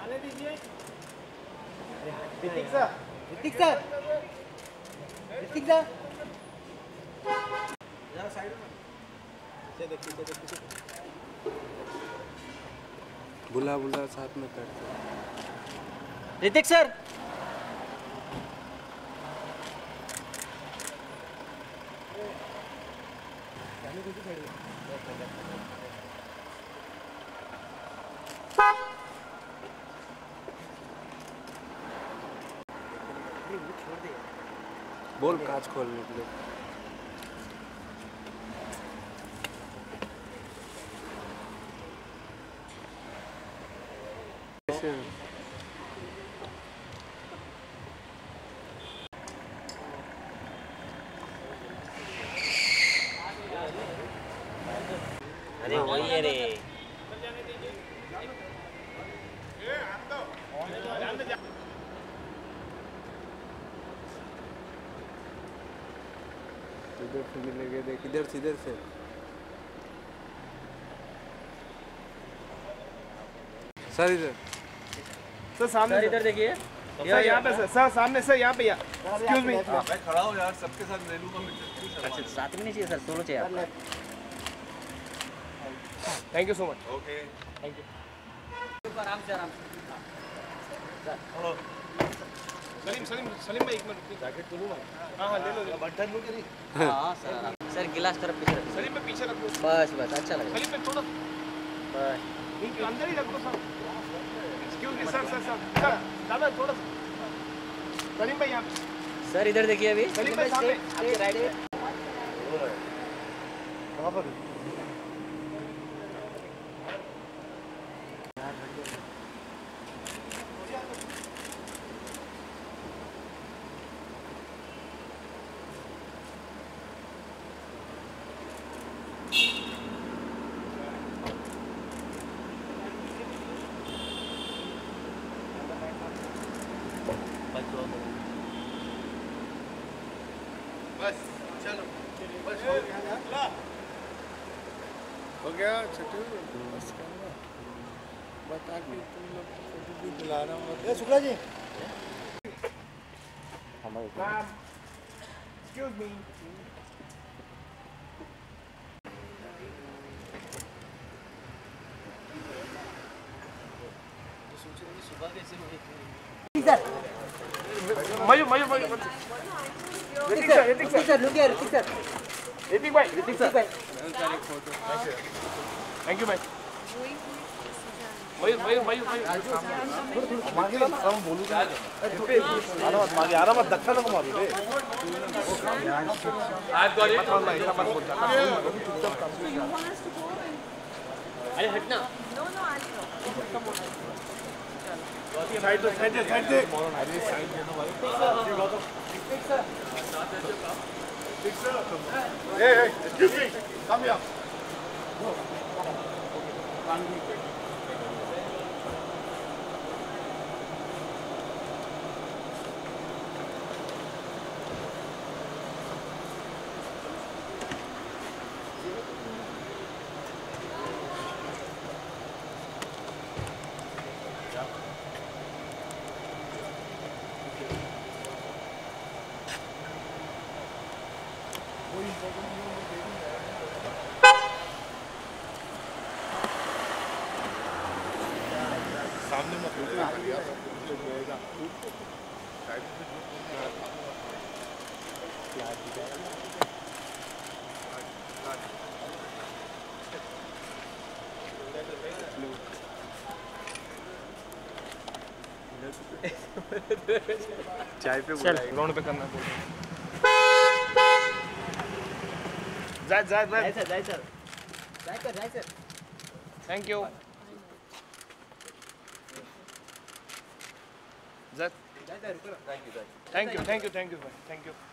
Hrithik sir, Hrithik sir, Hrithik sir, जरा side में देखिए बुला बुला साथ में कर। ऋतिक सर, बोल कांच खोलने के लिए। अरे वही है रे। इधर से मिलेंगे, देख इधर से सर इधर सर सामने सर इधर देखिए सर यहाँ पे सर सामने सर यहाँ पे यार एक्सक्यूज मी मैं खड़ा हूँ यार सबके साथ ले लूँगा मैं। अच्छा साथ में नहीं चाहिए सर, सोलो चाहिए आपको। Thank you so much. Okay thank you. आराम से हेलो सलीम भाई एक मिनट जैकेट तो लूँ मैं। हाँ ले लो बटन लूँ कि नहीं। हाँ सर गिलास तरफ पीछे रखो। सलीम पे पीछे रखो बस अच्छा लगेगा। सलीम पे थोड़ा बस इनके अंदर ही रखो सर। एक्सक्यूज मी सर दादा थोड़ा सलीम भाई यहाँ पे सर इधर देखिए अभी सलीम भाई सामने आपके राइट में। कहाँ पर बस चलो बस हो गया छठू बस करना बता के तुम लोग फोटो भी दिला रहा हूँ। ए शुक्ला जी एक्सक्यूज मी सुबह कैसे हुई थी मयूर ऋतिक सर लुकिए ऋतिक सर भाई थैंक यू भाई मयूर मागे हम बोलू मागे आ रहा मत धक्का ना मारो रे आज गॉट इट मत बोल जा अरे हटना साइड दे अरे साइड दे दो भाई hey excuse me come here सामने मत चाय पे चल ग्राउंड पे करना बोल जाए sir thank you thank you भाई थैंक यू